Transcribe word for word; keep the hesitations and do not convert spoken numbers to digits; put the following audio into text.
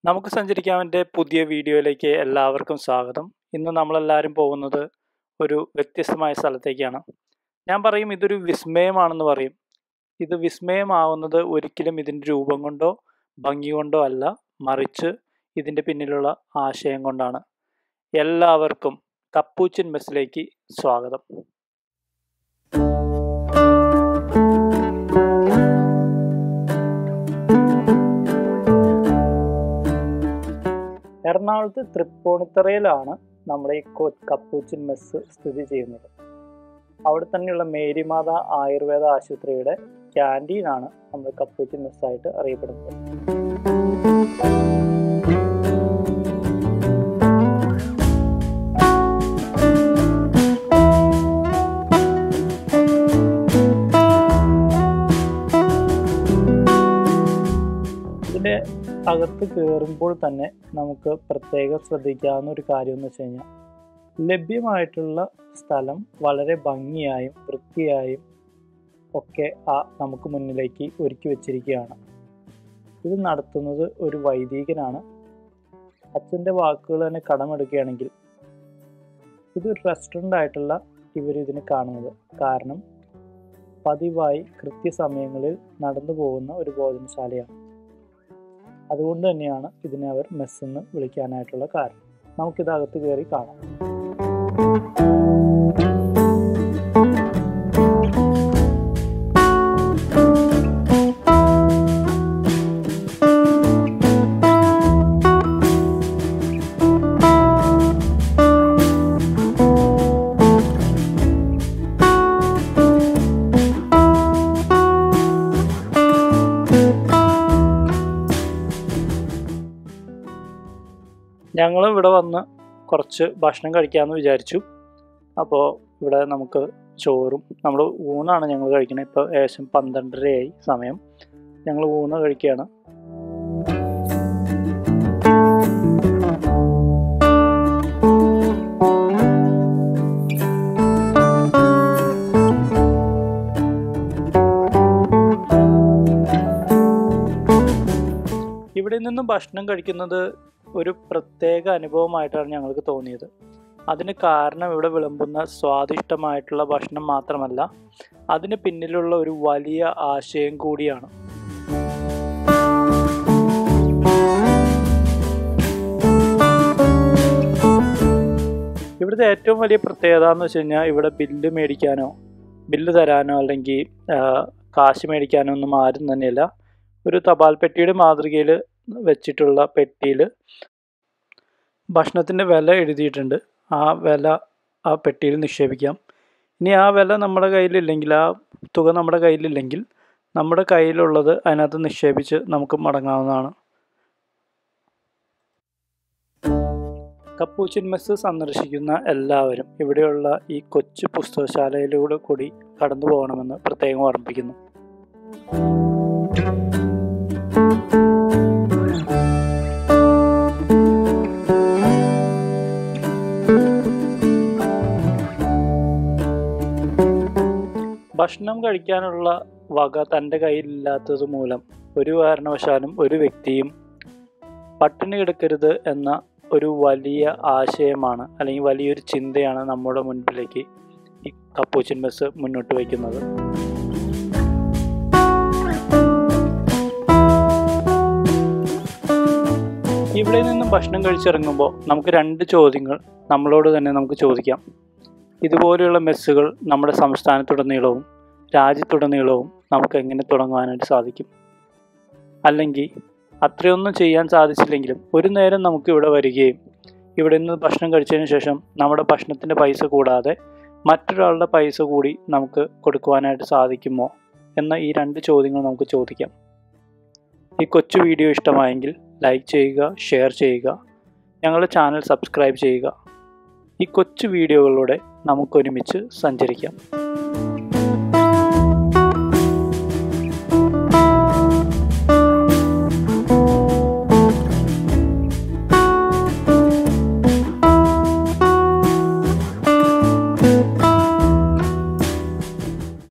നമുക്ക് സഞ്ചരിക്കാവിൻ്റെ പുതിയ വീഡിയോയിലേക്ക് എല്ലാവർക്കും സ്വാഗതം. ഇന്ന് നമ്മളെല്ലാവരും പോകുന്നത് ഒരു വ്യത്യസ്തമായ സ്ഥലത്തേക്കാണ്. ഞാൻ പറയും ഇതൊരു വിസ്മയമാണെന്ന് പറയും. ഇത് വിസ്മയമാവുന്നത് ഒരിക്കലും ഇതിൻ്റെ രൂപം കൊണ്ടോ ഭംഗി കൊണ്ടോ അല്ല, മറിച്ച് ഇതിൻ്റെ പിന്നിലുള്ള ആശയം കൊണ്ടാണ്. എല്ലാവർക്കും കപ്പൂച്ചിൻ മെസ്സിലേക്ക് സ്വാഗതം. എറണാകുളത്ത് തൃപ്പൂണിത്തുറയിലാണ് നമ്മുടെ ഈ കപ്പൂച്ചിൻ മെസ്സ് സ്ഥിതി ചെയ്യുന്നത്. അവിടെ തന്നെയുള്ള മേരിമാത ആയുർവേദ ആശുപത്രിയുടെ ക്യാൻറ്റീനാണ് നമ്മുടെ കപ്പൂച്ചിൻ മെസ്സായിട്ട് അറിയപ്പെടുന്നത്. ഇതിൻ്റെ അകത്ത് കയറുമ്പോൾ തന്നെ നമുക്ക് പ്രത്യേകം ശ്രദ്ധിക്കാവുന്ന ഒരു കാര്യം എന്ന് വെച്ച് കഴിഞ്ഞാൽ, ലഭ്യമായിട്ടുള്ള സ്ഥലം വളരെ ഭംഗിയായും വൃത്തിയായും ഒക്കെ ആ നമുക്ക് മുന്നിലേക്ക് ഒരുക്കി വച്ചിരിക്കുകയാണ്. ഇത് നടത്തുന്നത് ഒരു വൈദികനാണ്. അച്ഛൻ്റെ വാക്കുകൾ തന്നെ കടമെടുക്കുകയാണെങ്കിൽ ഇതൊരു റെസ്റ്റോറൻ്റ് ആയിട്ടുള്ള ഇവരിതിന് കാണുന്നത്. കാരണം പതിവായി കൃത്യസമയങ്ങളിൽ നടന്നു പോകുന്ന ഒരു ഭോജനശാലയാണ്. അതുകൊണ്ട് തന്നെയാണ് ഇതിനെ അവർ മെസ്സെന്ന് വിളിക്കാനായിട്ടുള്ള കാരണം. നമുക്കിതകത്ത് കയറി കാണാം. ഞങ്ങൾ ഇവിടെ വന്ന് കുറച്ച് ഭക്ഷണം കഴിക്കാമെന്ന് വിചാരിച്ചു. അപ്പോൾ ഇവിടെ നമുക്ക് ചോറും, നമ്മൾ ഊണാണ് ഞങ്ങൾ കഴിക്കുന്നത്. ഇപ്പോൾ ഏകദേശം പന്ത്രണ്ടരയായി സമയം. ഞങ്ങൾ ഊണ് കഴിക്കുകയാണ്. ഇവിടെ നിന്നും ഭക്ഷണം കഴിക്കുന്നത് ഒരു പ്രത്യേക അനുഭവമായിട്ടാണ് ഞങ്ങൾക്ക് തോന്നിയത്. അതിന് കാരണം ഇവിടെ വിളമ്പുന്ന സ്വാദിഷ്ടമായിട്ടുള്ള ഭക്ഷണം മാത്രമല്ല, അതിന് പിന്നിലുള്ള ഒരു വലിയ ആശയം കൂടിയാണ്. ഇവിടുത്തെ ഏറ്റവും വലിയ പ്രത്യേകത എന്ന് വെച്ച് കഴിഞ്ഞാൽ, ഇവിടെ ബില്ല് മേടിക്കാനോ ബില്ല് തരാനോ അല്ലെങ്കിൽ കാശ് മേടിക്കാനോ ഒന്നും ആരും തന്നെയല്ല. ഒരു തപാൽ പെട്ടിയുടെ മാതൃകയിൽ വെച്ചിട്ടുള്ള പെട്ടിയിൽ ഭക്ഷണത്തിൻ്റെ വില എഴുതിയിട്ടുണ്ട്. ആ വില ആ പെട്ടിയിൽ നിക്ഷേപിക്കാം. ഇനി ആ വില നമ്മുടെ കയ്യിലില്ലെങ്കിൽ, ആ തുക നമ്മുടെ കയ്യിലില്ലെങ്കിൽ, നമ്മുടെ കയ്യിലുള്ളത് അതിനകത്ത് നിക്ഷേപിച്ച് നമുക്ക് മടങ്ങാവുന്നതാണ്. കപ്പൂച്ചിൻ മെസ്സ് സന്ദർശിക്കുന്ന എല്ലാവരും ഇവിടെയുള്ള ഈ കൊച്ചു പുസ്തകശാലയിലൂടെ കൂടി കടന്നു പോകണമെന്ന് പ്രത്യേകം ഓർമ്മിപ്പിക്കുന്നു. ഭക്ഷണം കഴിക്കാനുള്ള വക തൻ്റെ കയ്യിലില്ലാത്തത് മൂലം ഒരു കാരണവശാലും ഒരു വ്യക്തിയും പട്ടിണി കിടക്കരുത് എന്ന ഒരു വലിയ ആശയമാണ്, അല്ലെങ്കിൽ വലിയൊരു ചിന്തയാണ് നമ്മുടെ മുൻപിലേക്ക് ഈ കപ്പൂച്ചിൻ മെസ്സ് മുന്നോട്ട് വയ്ക്കുന്നത്. ഇവിടെ നിന്നും ഭക്ഷണം കഴിച്ചിറങ്ങുമ്പോൾ നമുക്ക് രണ്ട് ചോദ്യങ്ങൾ നമ്മളോട് തന്നെ നമുക്ക് ചോദിക്കാം. ഇതുപോലെയുള്ള മെസ്സുകൾ നമ്മുടെ സംസ്ഥാനത്തുടനീളവും രാജ്യത്തുടനീളവും നമുക്ക് എങ്ങനെ തുടങ്ങുവാനായിട്ട് സാധിക്കും? അല്ലെങ്കിൽ അത്രയൊന്നും ചെയ്യാൻ സാധിച്ചില്ലെങ്കിലും ഒരു നേരം നമുക്ക് ഇവിടെ വരികയും ഇവിടെ നിന്ന് ഭക്ഷണം കഴിച്ചതിന് ശേഷം നമ്മുടെ ഭക്ഷണത്തിൻ്റെ പൈസ കൂടാതെ മറ്റൊരാളുടെ പൈസ കൂടി നമുക്ക് കൊടുക്കുവാനായിട്ട് സാധിക്കുമോ എന്ന ഈ രണ്ട് ചോദ്യങ്ങൾ നമുക്ക് ചോദിക്കാം. ഈ കൊച്ചു വീഡിയോ ഇഷ്ടമായെങ്കിൽ ലൈക്ക് ചെയ്യുക, ഷെയർ ചെയ്യുക, ഞങ്ങളുടെ ചാനൽ സബ്സ്ക്രൈബ് ചെയ്യുക. ഈ കൊച്ചു വീഡിയോകളിലൂടെ നമുക്കൊരുമിച്ച് സഞ്ചരിക്കാം.